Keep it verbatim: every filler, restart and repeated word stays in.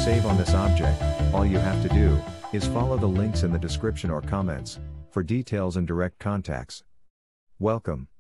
save on this object, all you have to do is follow the links in the description or comments for details and direct contacts. Welcome.